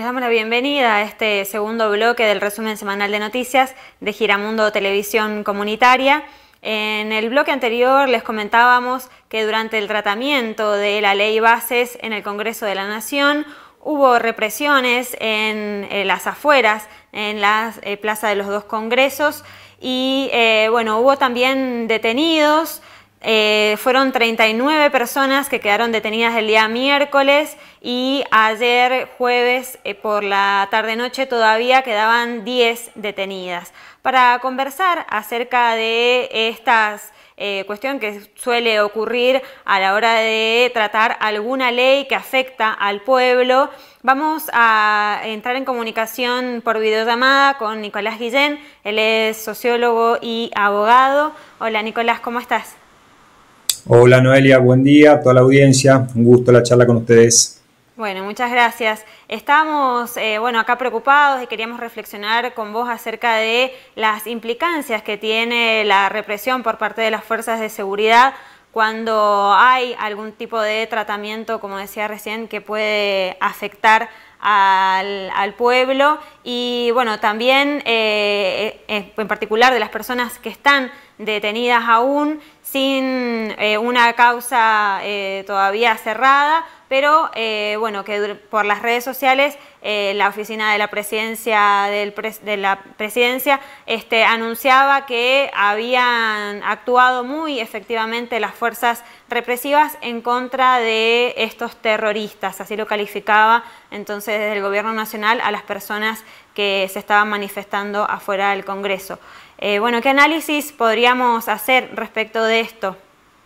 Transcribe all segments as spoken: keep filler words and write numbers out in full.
Les damos la bienvenida a este segundo bloque del resumen semanal de noticias de Giramundo Televisión Comunitaria. En el bloque anterior les comentábamos que durante el tratamiento de la Ley Bases en el Congreso de la Nación hubo represiones en, en las afueras, en la eh, Plaza de los Dos Congresos y eh, bueno, hubo también detenidos. Eh, fueron treinta y nueve personas que quedaron detenidas el día miércoles y ayer jueves eh, por la tarde-noche todavía quedaban diez detenidas. Para conversar acerca de esta eh, cuestión que suele ocurrir a la hora de tratar alguna ley que afecta al pueblo, vamos a entrar en comunicación por videollamada con Nicolás Guillén. Él es sociólogo y abogado. Hola Nicolás, ¿cómo estás? Hola Noelia, buen día a toda la audiencia, un gusto la charla con ustedes. Bueno, muchas gracias. Estamos eh, bueno, acá preocupados y queríamos reflexionar con vos acerca de las implicancias que tiene la represión por parte de las fuerzas de seguridad cuando hay algún tipo de tratamiento, como decía recién, que puede afectar al, al pueblo y bueno, también eh, en particular de las personas que están detenidas aún sin eh, una causa eh, todavía cerrada, pero eh, bueno, que por las redes sociales eh, la oficina de la presidencia del pres de la presidencia este, anunciaba que habían actuado muy efectivamente las fuerzas represivas en contra de estos terroristas, así lo calificaba entonces desde el gobierno nacional a las personas que se estaban manifestando afuera del Congreso. Eh, bueno, ¿qué análisis podríamos hacer respecto de esto?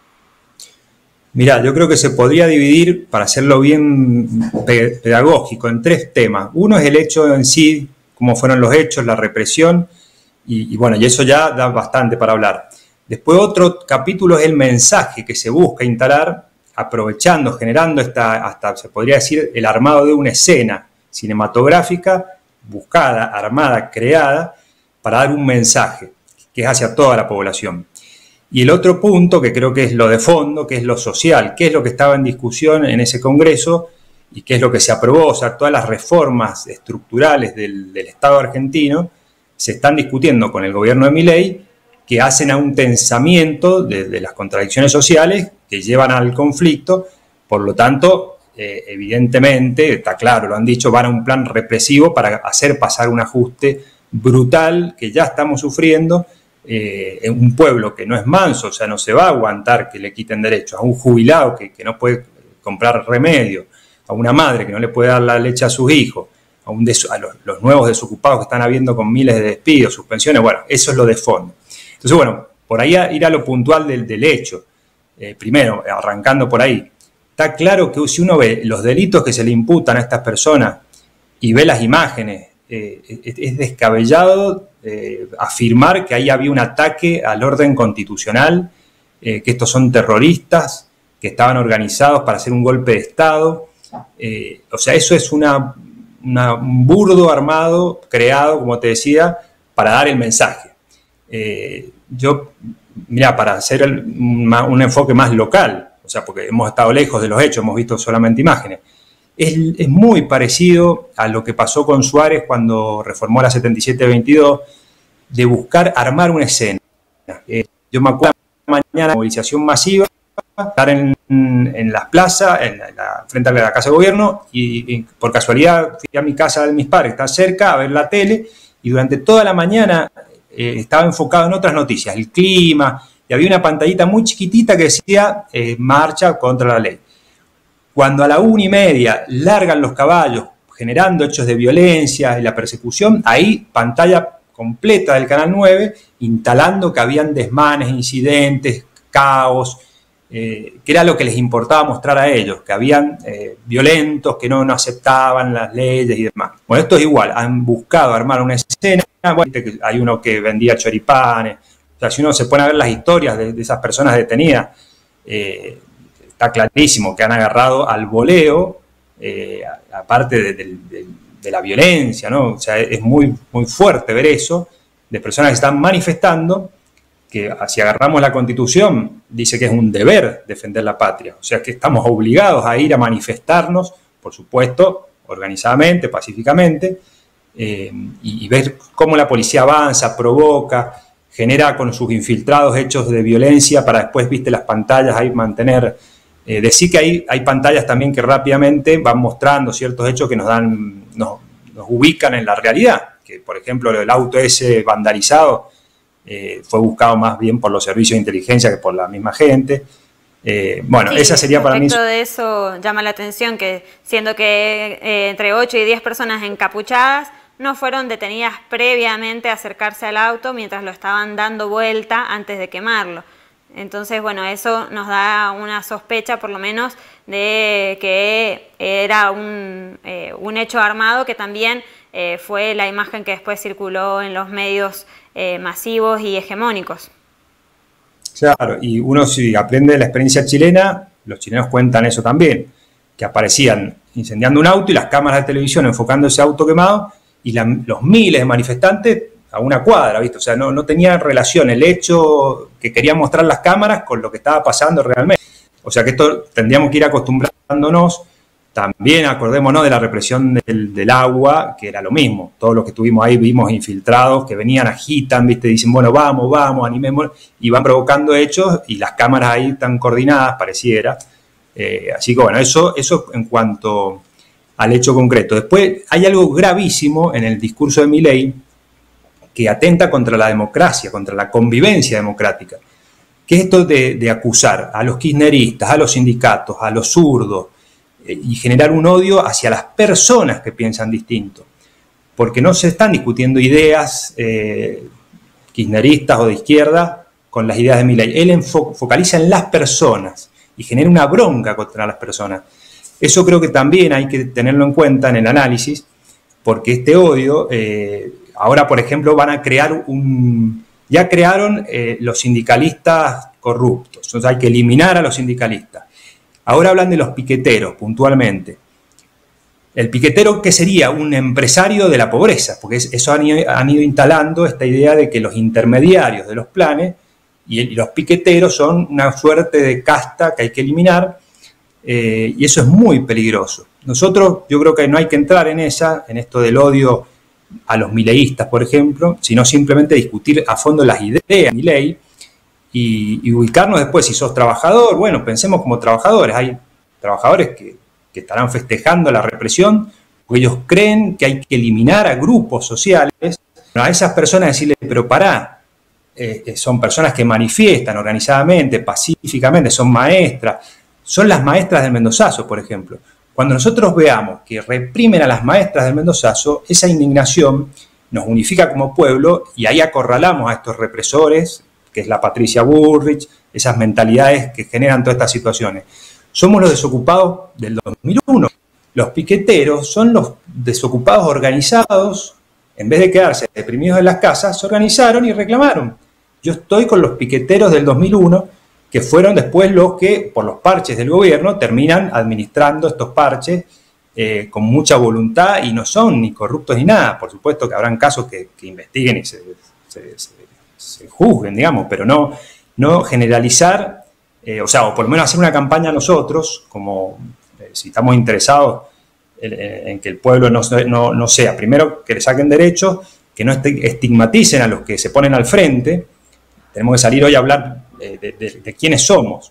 Mirá, yo creo que se podría dividir, para hacerlo bien pedagógico, en tres temas. Uno es el hecho en sí, cómo fueron los hechos, la represión, y, y bueno, y eso ya da bastante para hablar. Después otro capítulo es el mensaje que se busca instalar, aprovechando, generando esta, hasta se podría decir, el armado de una escena cinematográfica, buscada, armada, creada, para dar un mensaje que es hacia toda la población. Y el otro punto, que creo que es lo de fondo, que es lo social, qué es lo que estaba en discusión en ese Congreso y qué es lo que se aprobó, o sea, todas las reformas estructurales del, del Estado argentino se están discutiendo con el gobierno de Milei, que hacen a un tensamiento de, de las contradicciones sociales que llevan al conflicto. Por lo tanto, eh, evidentemente, está claro, lo han dicho, van a un plan represivo para hacer pasar un ajuste brutal que ya estamos sufriendo. Eh, en un pueblo que no es manso, o sea, no se va a aguantar que le quiten derechos, a un jubilado que, que no puede comprar remedio, a una madre que no le puede dar la leche a sus hijos, a, un des, a los, los nuevos desocupados que están habiendo con miles de despidos, suspensiones. Bueno, eso es lo de fondo. Entonces, bueno, por ahí a ir a lo puntual del, del hecho. Eh, primero, arrancando por ahí, está claro que si uno ve los delitos que se le imputan a estas personas y ve las imágenes, eh, es, es descabellado Eh, afirmar que ahí había un ataque al orden constitucional, eh, que estos son terroristas, que estaban organizados para hacer un golpe de Estado. Eh, o sea, eso es una, una, un burdo armado creado, como te decía, para dar el mensaje. Eh, yo, mira, para hacer el, un, un enfoque más local, o sea, porque hemos estado lejos de los hechos, hemos visto solamente imágenes, es, es muy parecido a lo que pasó con Suárez cuando reformó la setenta y siete veintidós, de buscar armar una escena. Eh, yo me acuerdo de la mañana, movilización masiva, estar en, en las plazas, en la, la, frente a la casa de gobierno, y, y por casualidad fui a mi casa de mis padres, que está cerca, a ver la tele, y durante toda la mañana eh, estaba enfocado en otras noticias, el clima, y había una pantallita muy chiquitita que decía eh, marcha contra la ley. Cuando a la una y media largan los caballos, generando hechos de violencia y la persecución, ahí pantalla completa del Canal nueve, instalando que habían desmanes, incidentes, caos, eh, que era lo que les importaba mostrar a ellos, que habían eh, violentos, que no, no aceptaban las leyes y demás. Bueno, esto es igual, han buscado armar una escena, bueno, hay uno que vendía choripanes, o sea, si uno se pone a ver las historias de, de esas personas detenidas, eh, está clarísimo que han agarrado al voleo, eh, aparte de, de, de de la violencia, ¿no? O sea, es muy, muy fuerte ver eso, de personas que están manifestando, que si agarramos la Constitución, dice que es un deber defender la patria, o sea, que estamos obligados a ir a manifestarnos, por supuesto, organizadamente, pacíficamente, eh, y, y ver cómo la policía avanza, provoca, genera con sus infiltrados hechos de violencia para después, viste, las pantallas ahí mantener... Eh, decir que hay, hay pantallas también que rápidamente van mostrando ciertos hechos que nos dan, nos, nos ubican en la realidad, que por ejemplo el auto ese vandalizado eh, fue buscado más bien por los servicios de inteligencia que por la misma gente. Eh, bueno, sí, esa sería para mí... Respecto de eso llama la atención que siendo que eh, entre ocho y diez personas encapuchadas no fueron detenidas previamente a acercarse al auto mientras lo estaban dando vuelta antes de quemarlo. Entonces, bueno, eso nos da una sospecha, por lo menos, de que era un, eh, un hecho armado, que también eh, fue la imagen que después circuló en los medios eh, masivos y hegemónicos. Claro, y uno si aprende de la experiencia chilena, los chilenos cuentan eso también, que aparecían incendiando un auto y las cámaras de televisión enfocando ese auto quemado y la, los miles de manifestantes a una cuadra, ¿viste? O sea, no, no tenía relación el hecho que querían mostrar las cámaras con lo que estaba pasando realmente. O sea que esto tendríamos que ir acostumbrándonos. También acordémonos de la represión del, del agua, que era lo mismo. Todos los que estuvimos ahí vimos infiltrados que venían, agitan, ¿viste? Dicen, bueno, vamos, vamos, animemos, y van provocando hechos y las cámaras ahí están coordinadas, pareciera. Eh, así que bueno, eso, eso en cuanto al hecho concreto. Después hay algo gravísimo en el discurso de Milei, que atenta contra la democracia, contra la convivencia democrática, que es esto de, de acusar a los kirchneristas, a los sindicatos, a los zurdos, eh, y generar un odio hacia las personas que piensan distinto, porque no se están discutiendo ideas eh, kirchneristas o de izquierda con las ideas de Milei. Él enfo focaliza en las personas y genera una bronca contra las personas. Eso creo que también hay que tenerlo en cuenta en el análisis, porque este odio... Eh, Ahora, por ejemplo, van a crear un... Ya crearon eh, los sindicalistas corruptos, entonces hay que eliminar a los sindicalistas. Ahora hablan de los piqueteros, puntualmente. El piquetero, ¿qué sería? Un empresario de la pobreza, porque eso han ido, han ido instalando esta idea de que los intermediarios de los planes y, el, y los piqueteros son una suerte de casta que hay que eliminar, eh, y eso es muy peligroso. Nosotros, yo creo que no hay que entrar en esa, en esto del odio a los mileístas, por ejemplo, sino simplemente discutir a fondo las ideas de Milei y, y ubicarnos después. Si sos trabajador, bueno, pensemos como trabajadores. Hay trabajadores que, que estarán festejando la represión porque ellos creen que hay que eliminar a grupos sociales. A esas personas decirles, pero pará, eh, son personas que manifiestan organizadamente, pacíficamente, son maestras, son las maestras del Mendozazo, por ejemplo. Cuando nosotros veamos que reprimen a las maestras del Mendozazo, esa indignación nos unifica como pueblo y ahí acorralamos a estos represores, que es la Patricia Bullrich, esas mentalidades que generan todas estas situaciones. Somos los desocupados del dos mil uno. Los piqueteros son los desocupados organizados, en vez de quedarse deprimidos en las casas, se organizaron y reclamaron. Yo estoy con los piqueteros del dos mil uno, que fueron después los que, por los parches del gobierno, terminan administrando estos parches eh, con mucha voluntad y no son ni corruptos ni nada. Por supuesto que habrán casos que, que investiguen y se, se, se, se juzguen, digamos, pero no, no generalizar, eh, o sea, o por lo menos hacer una campaña nosotros, como eh, si estamos interesados en, en que el pueblo no, no, no sea, primero que le saquen derechos, que no estigmaticen a los que se ponen al frente. Tenemos que salir hoy a hablar De, de, de quiénes somos.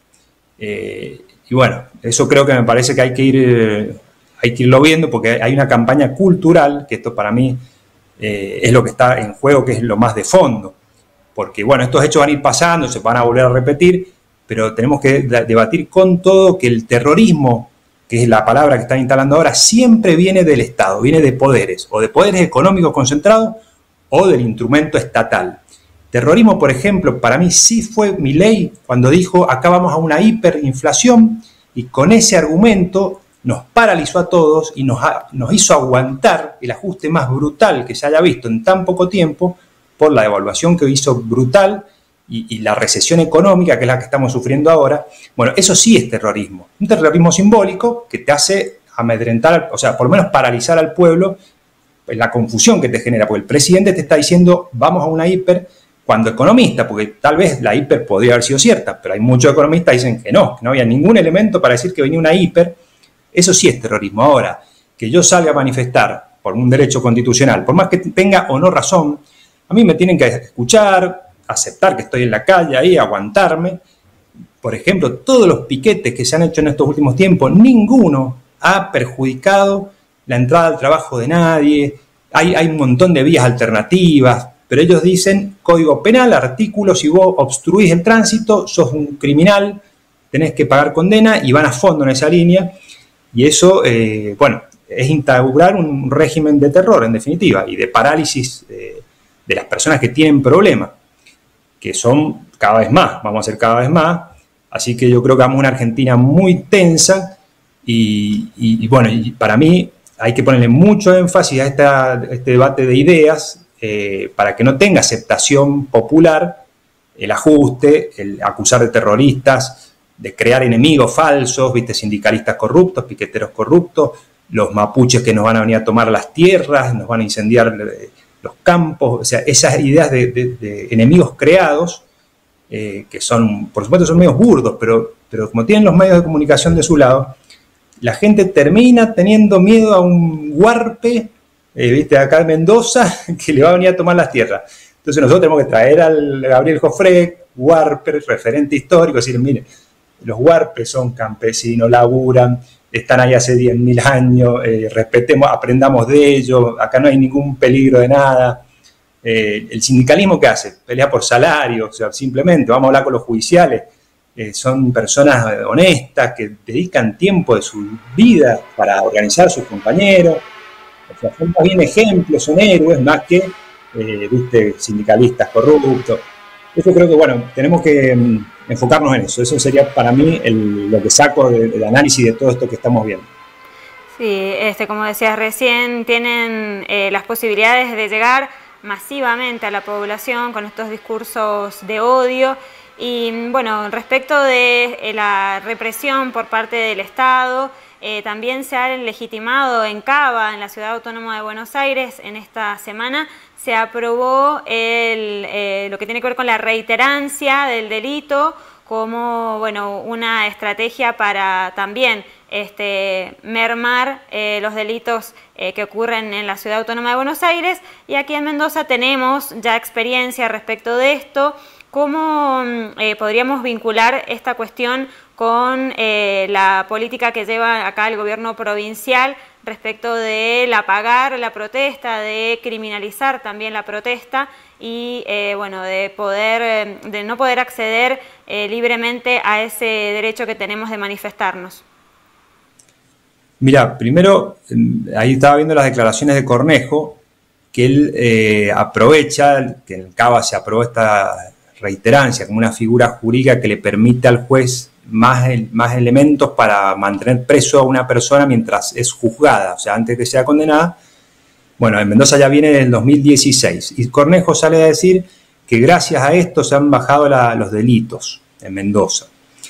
Eh, y bueno, eso creo que me parece que hay que, ir, eh, hay que irlo viendo porque hay una campaña cultural, que esto para mí eh, es lo que está en juego, que es lo más de fondo. Porque bueno, estos hechos van a ir pasando, se van a volver a repetir, pero tenemos que debatir con todo que el terrorismo, que es la palabra que están instalando ahora, siempre viene del Estado, viene de poderes, o de poderes económicos concentrados, o del instrumento estatal. Terrorismo, por ejemplo, para mí sí fue Milei cuando dijo acá vamos a una hiperinflación y con ese argumento nos paralizó a todos y nos, ha, nos hizo aguantar el ajuste más brutal que se haya visto en tan poco tiempo por la devaluación que hizo brutal y, y la recesión económica que es la que estamos sufriendo ahora. Bueno, eso sí es terrorismo. Un terrorismo simbólico que te hace amedrentar, o sea, por lo menos paralizar al pueblo, la confusión que te genera, porque el presidente te está diciendo vamos a una hiper. Cuando economista, porque tal vez la hiper podría haber sido cierta, pero hay muchos economistas que dicen que no, que no había ningún elemento para decir que venía una hiper, eso sí es terrorismo. Ahora, que yo salga a manifestar por un derecho constitucional, por más que tenga o no razón, a mí me tienen que escuchar, aceptar que estoy en la calle ahí, aguantarme. Por ejemplo, todos los piquetes que se han hecho en estos últimos tiempos, ninguno ha perjudicado la entrada al trabajo de nadie. Hay, hay un montón de vías alternativas, pero ellos dicen código penal, artículo, si vos obstruís el tránsito, sos un criminal, tenés que pagar condena, y van a fondo en esa línea. Y eso, eh, bueno, es instaurar un régimen de terror, en definitiva, y de parálisis eh, de las personas que tienen problemas, que son cada vez más, vamos a ser cada vez más. Así que yo creo que vamos a una Argentina muy tensa y, y, y bueno, y para mí hay que ponerle mucho énfasis a, esta, a este debate de ideas eh, para que no tenga aceptación popular el ajuste, el acusar de terroristas, de crear enemigos falsos, ¿viste? Sindicalistas corruptos, piqueteros corruptos, los mapuches que nos van a venir a tomar las tierras, nos van a incendiar los campos, o sea, esas ideas de, de, de enemigos creados, eh, que son, por supuesto, son medios burdos, pero, pero como tienen los medios de comunicación de su lado, la gente termina teniendo miedo a un huarpe, eh, ¿viste? Acá en Mendoza, que le va a venir a tomar las tierras. Entonces nosotros tenemos que traer al Gabriel Jofré, huarpe, referente histórico, decir, miren, los huarpes son campesinos, laburan, están ahí hace diez mil años, eh, respetemos, aprendamos de ellos, acá no hay ningún peligro de nada. Eh, el sindicalismo, ¿qué hace? Pelea por salario, o sea, simplemente vamos a hablar con los judiciales, eh, son personas honestas que dedican tiempo de su vida para organizar a sus compañeros, o sea, son más bien ejemplos, son héroes, más que, eh, viste, sindicalistas corruptos. Eso creo que, bueno, tenemos que um, enfocarnos en eso. Eso sería para mí el, lo que saco del de análisis de todo esto que estamos viendo. Sí, este, como decías recién, tienen eh, las posibilidades de llegar masivamente a la población con estos discursos de odio. Y bueno, respecto de eh, la represión por parte del Estado, eh, también se ha legitimado en Cava, en la Ciudad Autónoma de Buenos Aires, en esta semana, se aprobó el, eh, lo que tiene que ver con la reiterancia del delito como, bueno, una estrategia para también este, mermar eh, los delitos eh, que ocurren en la Ciudad Autónoma de Buenos Aires. Y aquí en Mendoza tenemos ya experiencia respecto de esto. ¿Cómo eh, podríamos vincular esta cuestión con eh, la política que lleva acá el gobierno provincial respecto de apagar la protesta, de criminalizar también la protesta y eh, bueno, de poder, de no poder acceder eh, libremente a ese derecho que tenemos de manifestarnos? Mira, primero, ahí estaba viendo las declaraciones de Cornejo, que él eh, aprovecha, que en Cava se aprobó esta reiterancia como una figura jurídica que le permite al juez más, más elementos para mantener preso a una persona mientras es juzgada, o sea, antes que sea condenada. Bueno, en Mendoza ya viene del dos mil dieciséis y Cornejo sale a decir que gracias a esto se han bajado la, los delitos en Mendoza.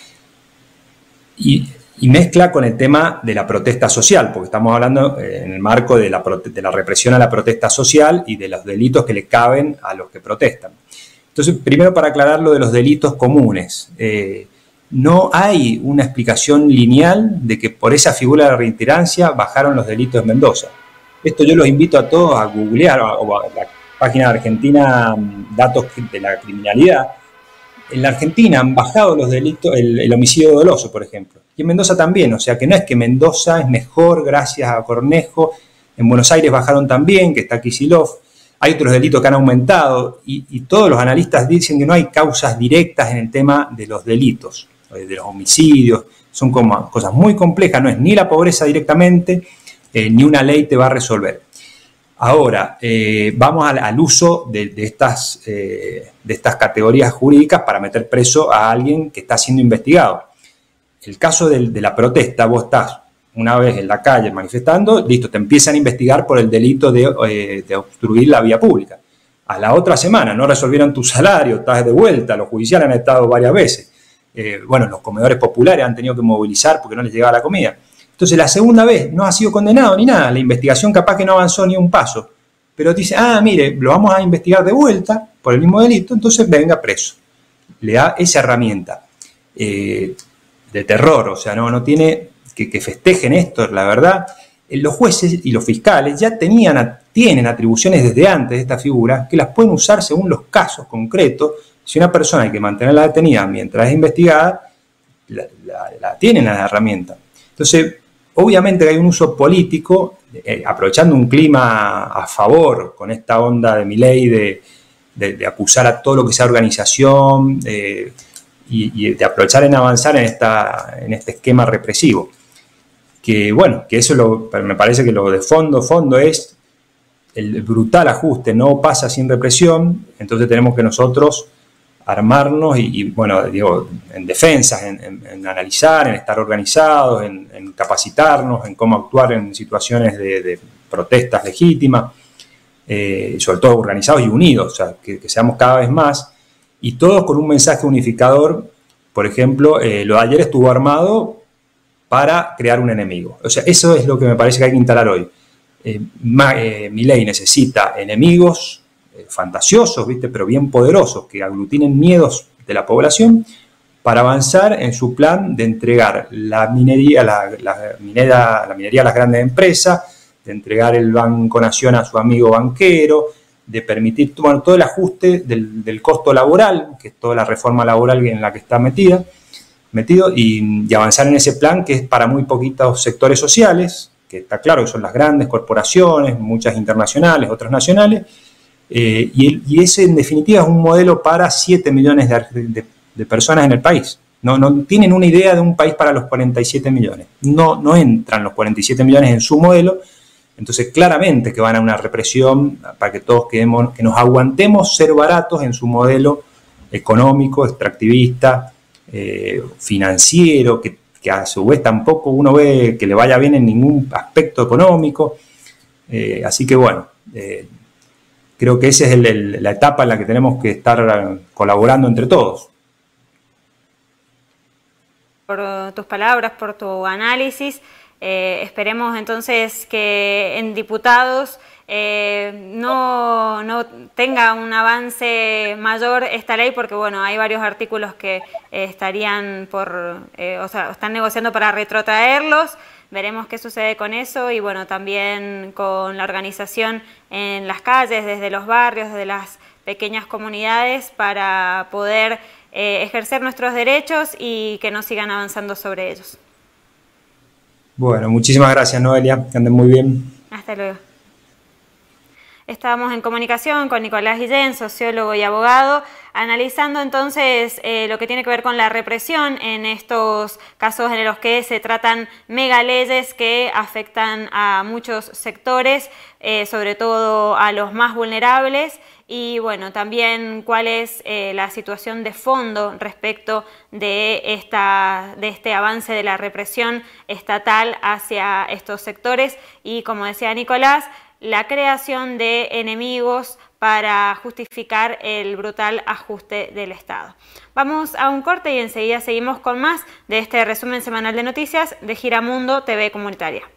Y, y mezcla con el tema de la protesta social, porque estamos hablando en el marco de la, de la represión a la protesta social y de los delitos que le caben a los que protestan. Entonces, primero para aclarar lo de los delitos comunes. Eh, no hay una explicación lineal de que por esa figura de reiterancia bajaron los delitos en Mendoza. Esto yo los invito a todos a googlear o a la página de Argentina, datos de la criminalidad. En la Argentina han bajado los delitos, el, el homicidio doloso, por ejemplo. Y en Mendoza también, o sea que no es que Mendoza es mejor gracias a Cornejo. En Buenos Aires bajaron también, que está Kicillof. Hay otros delitos que han aumentado y, y todos los analistas dicen que no hay causas directas en el tema de los delitos, de los homicidios. Son como cosas muy complejas, no es ni la pobreza directamente, eh, ni una ley te va a resolver. Ahora, eh, vamos al, al uso de, de, estas, eh, de estas categorías jurídicas para meter preso a alguien que está siendo investigado. El caso de, de la protesta, vos estás una vez en la calle manifestando, listo, te empiezan a investigar por el delito de, eh, de obstruir la vía pública. A la otra semana no resolvieron tu salario, estás de vuelta, los judiciales han estado varias veces. Eh, bueno, los comedores populares han tenido que movilizar porque no les llegaba la comida. Entonces la segunda vez no ha sido condenado ni nada, la investigación capaz que no avanzó ni un paso. Pero dice, ah, mire, lo vamos a investigar de vuelta por el mismo delito, entonces venga preso. Le da esa herramienta eh, de terror, o sea, no, no tiene... Que, que festejen esto, la verdad, los jueces y los fiscales ya tenían, tienen atribuciones desde antes de esta figura que las pueden usar según los casos concretos. Si una persona hay que mantenerla detenida mientras es investigada, la, la, la tienen la herramienta. Entonces, obviamente hay un uso político, eh, aprovechando un clima a favor con esta onda de Milei de, de, de acusar a todo lo que sea organización eh, y, y de aprovechar en avanzar en, esta, en este esquema represivo. Que bueno, que eso lo, me parece que lo de fondo, fondo es el brutal ajuste, no pasa sin represión, entonces tenemos que nosotros armarnos y, y bueno, digo, en defensas, en, en, en analizar, en estar organizados, en, en capacitarnos, en cómo actuar en situaciones de, de protestas legítimas, eh, sobre todo organizados y unidos, o sea, que, que seamos cada vez más, y todos con un mensaje unificador. Por ejemplo, eh, lo de ayer estuvo armado para crear un enemigo. O sea, eso es lo que me parece que hay que instalar hoy. Eh, eh, Milei necesita enemigos fantasiosos, ¿viste? Pero bien poderosos, que aglutinen miedos de la población para avanzar en su plan de entregar la minería, la, la, minera, la minería a las grandes empresas, de entregar el Banco Nación a su amigo banquero, de permitir bueno, todo el ajuste del, del costo laboral, que es toda la reforma laboral en la que está metida, metido, y, y avanzar en ese plan que es para muy poquitos sectores sociales, que está claro que son las grandes corporaciones, muchas internacionales, otras nacionales. Eh, y, el, y ese en definitiva es un modelo para siete millones de, de, de personas en el país. No, no tienen una idea de un país para los cuarenta y siete millones. No, no entran los cuarenta y siete millones en su modelo. Entonces claramente que van a una represión para que todos quedemos, que nos aguantemos ser baratos en su modelo económico, extractivista, eh, financiero, que, que a su vez tampoco uno ve que le vaya bien en ningún aspecto económico. Eh, así que bueno, eh, creo que esa es el, el, la etapa en la que tenemos que estar colaborando entre todos. Por tus palabras, por tu análisis, eh, esperemos entonces que en diputados eh, no, no tenga un avance mayor esta ley, porque bueno, hay varios artículos que eh, estarían por, eh, o sea, están negociando para retrotraerlos. Veremos qué sucede con eso y bueno, también con la organización en las calles, desde los barrios, desde las pequeñas comunidades, para poder eh, ejercer nuestros derechos y que no sigan avanzando sobre ellos. Bueno, muchísimas gracias, Noelia, que anden muy bien. Hasta luego. Estábamos en comunicación con Nicolás Guillén, sociólogo y abogado, analizando entonces eh, lo que tiene que ver con la represión en estos casos en los que se tratan megaleyes que afectan a muchos sectores, eh, sobre todo a los más vulnerables, y bueno, también cuál es eh, la situación de fondo respecto de, esta, de este avance de la represión estatal hacia estos sectores y, como decía Nicolás, la creación de enemigos para justificar el brutal ajuste del Estado. Vamos a un corte y enseguida seguimos con más de este resumen semanal de noticias de Giramundo T V Comunitaria.